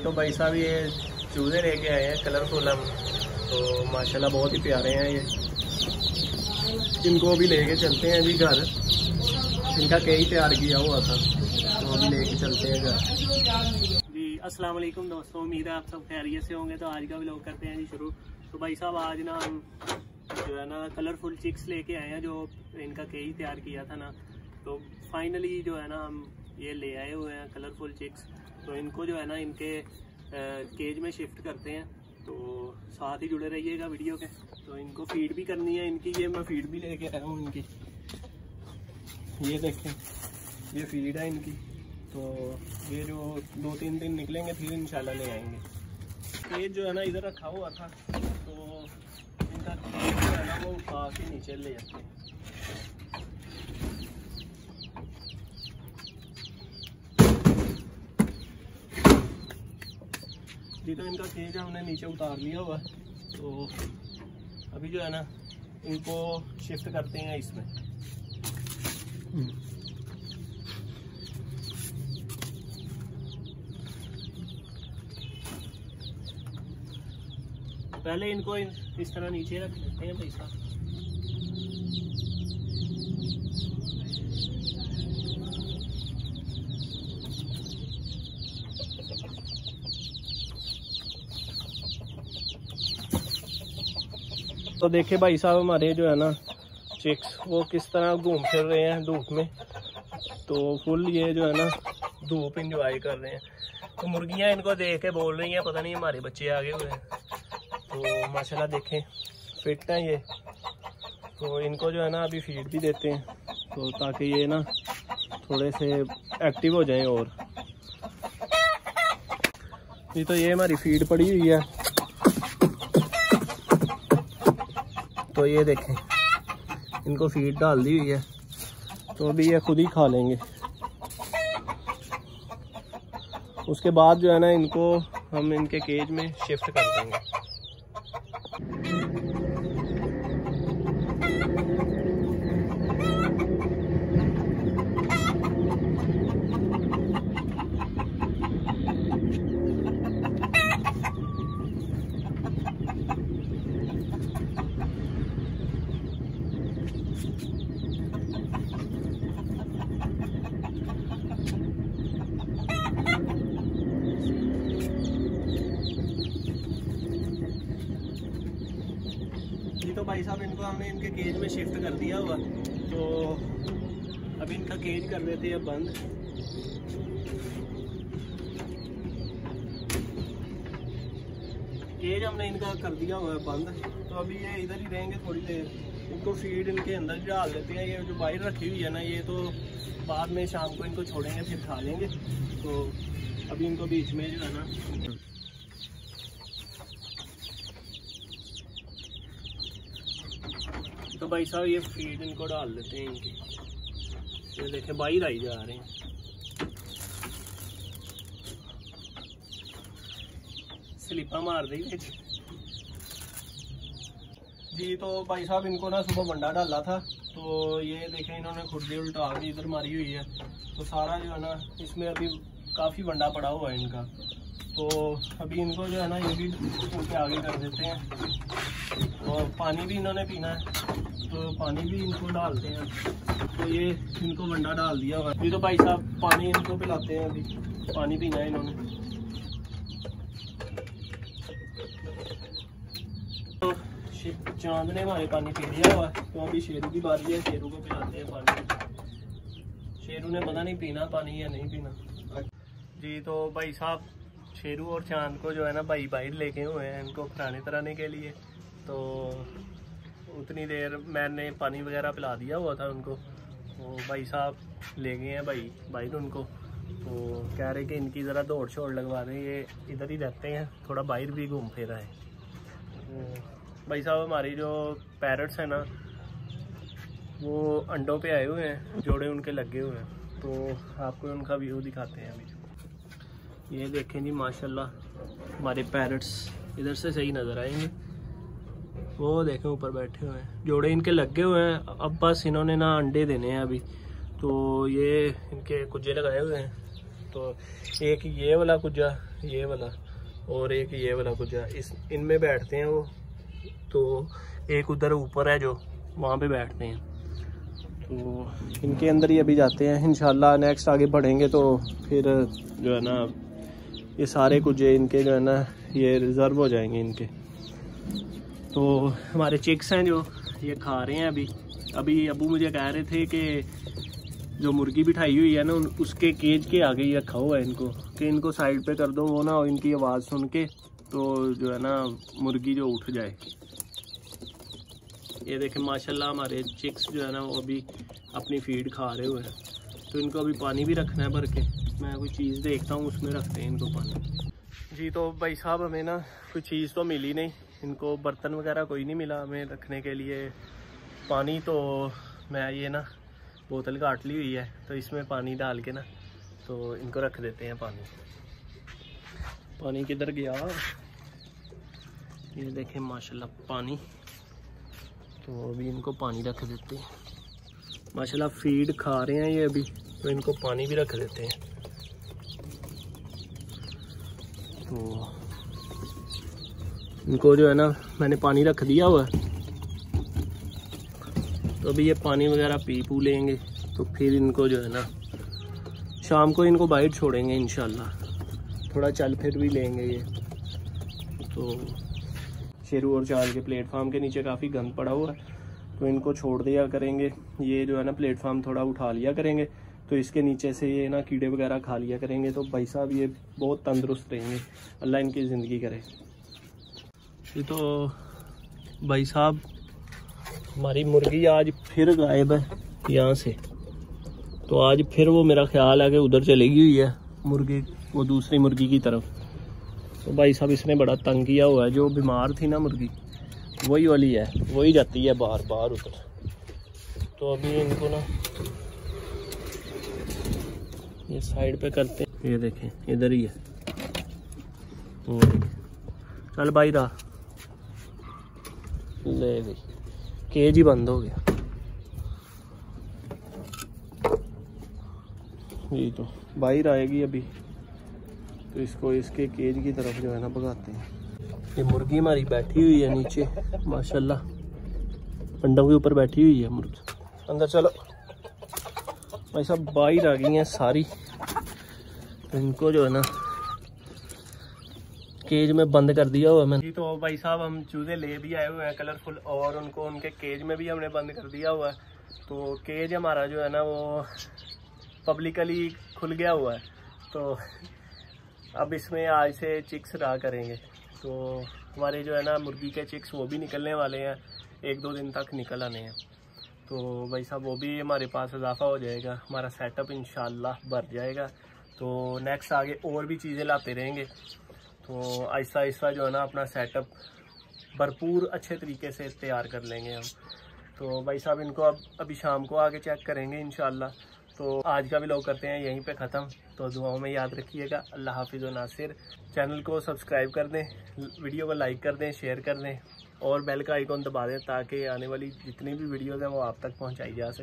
तो भाई साहब ये चूजे लेके आए हैं कलरफुल हम, तो माशाल्लाह बहुत ही प्यारे हैं ये। इनको अभी लेके चलते हैं अभी घर, इनका केज तैयार किया हुआ था तो अभी लेके चलते हैं घर। जी अस्सलाम वालेकुम दोस्तों, उम्मीद है आप सब खैरियत से होंगे। तो आज का व्लॉग करते हैं जी शुरू। तो भाई साहब आज ना हम जो है ना कलरफुल चिक्स लेके आए हैं, जो इनका केज तैयार किया था ना, तो फाइनली जो है ना हम ये ले आए हुए हैं कलरफुल चिक्स। तो इनको जो है ना इनके केज में शिफ्ट करते हैं, तो साथ ही जुड़े रहिएगा वीडियो के। तो इनको फीड भी करनी है इनकी, ये मैं फीड भी लेके आया हूँ इनकी, ये देखें ये फीड है इनकी। तो ये जो 2-3 दिन निकलेंगे फिर इंशाल्लाह ले आएंगे। केज जो है ना इधर रखा हुआ था, तो इनका केज जो है ना वो उठा के नीचे ले जाते हैं। जी तो इनका केज हमने नीचे उतार लिया हुआ है, तो अभी जो है ना इनको शिफ्ट करते हैं इसमें। पहले इनको इस तरह नीचे रख लेते हैं पैसा। तो देखिए भाई साहब हमारे जो है ना चिक्स वो किस तरह घूम फिर रहे हैं धूप में, तो फुल ये जो है ना धूप इंजॉय कर रहे हैं। तो मुर्गियां इनको देख के बोल रही हैं पता नहीं हमारे बच्चे आगे हुए हैं। तो माशाल्लाह देखें फिट हैं ये। तो इनको जो है ना अभी फीड भी देते हैं, तो ताकि ये ना थोड़े से एक्टिव हो जाएं। और ये तो ये हमारी फीड पड़ी हुई है, तो ये देखें इनको फीड डाल दी हुई है, तो अभी ये खुद ही खा लेंगे। उसके बाद जो है ना इनको हम इनके केज में शिफ्ट कर देंगे। तो भाई साहब इनको हमने इनके केज में शिफ्ट कर दिया हुआ, तो अभी इनका केज कर देते हैं बंद। केज हमने इनका कर दिया हुआ है बंद, तो अभी ये इधर ही रहेंगे थोड़ी देर। इनको फीड इनके अंदर ही डाल देते हैं। ये जो बाहर रखी हुई है ना, ये तो बाद में शाम को इनको छोड़ेंगे फिर खा लेंगे। तो अभी इनको बीच में जो है ना तो भाई साहब ये फीड इनको डाल देते हैं इनकी। ये देखें बाहर आई जा रहे हैं। स्लिपा मार दी जी। तो भाई साहब इनको ना सुबह वंडा डाला था, तो ये देखें इन्होंने खुद ही उल्टा के इधर मारी हुई है। तो सारा जो है ना इसमें अभी काफ़ी वंडा पड़ा हुआ है इनका। तो अभी इनको जो है ना ये भी उनके आगे कर देते हैं। और पानी भी इन्होंने पीना है, तो पानी भी इनको डालते हैं। तो ये इनको वंडा डाल दिया हुआ है। तो भाई साहब पानी इनको पिलाते हैं, अभी पानी पीना है इन्होंने। तो चांद ने हमारे पानी पी लिया हुआ है, तो अभी शेरू की बारी है, शेरू को पिलाते हैं पानी। शेरू ने पता नहीं पीना पानी या नहीं पीना जी। तो भाई साहब शेरू और चांद को जो है ना भाई बाहर लेके हुए हैं इनको खिलाने तराने के लिए। तो उतनी देर मैंने पानी वगैरह पिला दिया हुआ था उनको, तो भाई साहब ले गए हैं भाई बाहर उनको। तो कह रहे कि इनकी ज़रा दौड़ शोड़ लगवा दें, ये इधर ही रहते हैं, थोड़ा बाहर भी घूम फिर आए। तो भाई साहब हमारी जो पैरट्स हैं ना वो अंडों पे आए हुए हैं, जोड़े उनके लगे हुए हैं। तो आपको उनका व्यू दिखाते हैं अभी। ये देखें जी माशाल्लाह हमारे पैरट्स इधर से सही नज़र आएंगे। वो देखें ऊपर बैठे हुए हैं, जोड़े इनके लगे हुए हैं। अब बस इन्होंने ना अंडे देने हैं अभी। तो ये इनके कुजे लगाए हुए हैं, तो एक ये वाला कुजा, ये वाला, और एक ये वाला कुजा, इनमें बैठते हैं वो। तो एक उधर ऊपर है जो, वहाँ पे बैठते हैं। तो इनके अंदर ही अभी जाते हैं। इंशाल्लाह नेक्स्ट आगे बढ़ेंगे तो फिर जो है ना ये सारे कुजे इनके जो है ना ये रिज़र्व हो जाएंगे इनके। तो हमारे चिक्स हैं जो ये खा रहे हैं अभी अबू मुझे कह रहे थे कि जो मुर्गी बिठाई हुई है ना उसके केज के आगे ही रखा हुआ है इनको, कि इनको साइड पे कर दो, वो ना इनकी आवाज़ सुन के तो जो है ना मुर्गी जो उठ जाए। ये देखें माशाल्लाह हमारे चिक्स जो है ना वो अभी अपनी फीड खा रहे हुए हैं। तो इनको अभी पानी भी रखना है भर के, मैं कोई चीज़ देखता हूँ उसमें रखते हैं इनको पानी। जी तो भाई साहब हमें ना कोई चीज़ तो मिली नहीं, इनको बर्तन वगैरह कोई नहीं मिला हमें रखने के लिए पानी। तो मैं ये ना बोतल काट ली हुई है, तो इसमें पानी डाल के ना तो इनको रख देते हैं पानी। पानी किधर गया, ये देखें माशाल्लाह पानी। तो अभी इनको पानी रख देते हैं। माशाल्लाह फीड खा रहे हैं ये अभी, तो इनको पानी भी रख देते हैं। तो इनको जो है ना मैंने पानी रख दिया हुआ है, तो अभी ये पानी वगैरह पी पू लेंगे। तो फिर इनको जो है ना शाम को इनको बाहर छोड़ेंगे इंशाल्लाह, थोड़ा चल फिर भी लेंगे ये। तो शेरू और चाल के प्लेटफार्म के नीचे काफ़ी गंद पड़ा हुआ है, तो इनको छोड़ दिया करेंगे। ये जो है ना प्लेटफार्म थोड़ा उठा लिया करेंगे, तो इसके नीचे से ये ना कीड़े वगैरह खा लिया करेंगे। तो भाई साहब ये बहुत तंदुरुस्त रहेंगे, अल्लाह इनकी ज़िंदगी करे। ये तो भाई साहब हमारी मुर्गी आज फिर गायब है यहाँ से। तो आज फिर वो मेरा ख्याल है कि उधर चलेगी हुई है मुर्गी, वो दूसरी मुर्गी की तरफ। तो भाई साहब इसने बड़ा तंग किया हुआ है, जो बीमार थी ना मुर्गी वही वाली है, वही जाती है बार बार उधर। तो अभी इनको ना ये साइड पे करते हैं, ये देखें इधर ही है। चल भाई रहा ले गई, केज ही बंद हो गया। ये तो बाहर आएगी अभी, तो इसको इसके केज की तरफ जो है ना भगाते हैं। ये मुर्गी हमारी बैठी हुई है नीचे माशाल्लाह, अंडों के ऊपर बैठी हुई है मुर्गी। अंदर चलो भाई साहब, बाहर आ गई हैं सारी। तो इनको जो है ना केज में बंद कर दिया हुआ मैंने। तो भाई साहब हम चूजे ले भी आए हुए हैं कलरफुल, और उनको उनके केज में भी हमने बंद कर दिया हुआ है। तो केज हमारा जो है ना वो पब्लिकली खुल गया हुआ है। तो अब इसमें आज से चिक्स रहा करेंगे। तो हमारे जो है ना मुर्गी के चिक्स वो भी निकलने वाले हैं, 1-2 दिन तक निकल आने हैं। तो भाई साहब वो भी हमारे पास इजाफा हो जाएगा, हमारा सेटअप इंशाल्लाह बढ़ जाएगा। तो नेक्स्ट आगे और भी चीज़ें लाते रहेंगे। तो आहिस्ता आहिस्ता जो है ना अपना सेटअप भरपूर अच्छे तरीके से तैयार कर लेंगे हम। तो भाई साहब इनको अब अभी शाम को आगे चेक करेंगे इंशाल्लाह। तो आज का व्लॉग करते हैं यहीं पे ख़त्म। तो दुआओं में याद रखिएगा। अल्लाह हाफिज़ व नासिर। चैनल को सब्सक्राइब कर दें, वीडियो को लाइक कर दें, शेयर कर दें और बेल का आइकॉन दबा दें, ताकि आने वाली जितनी भी वीडियोज़ हैं वो आप तक पहुँचाई जा सके।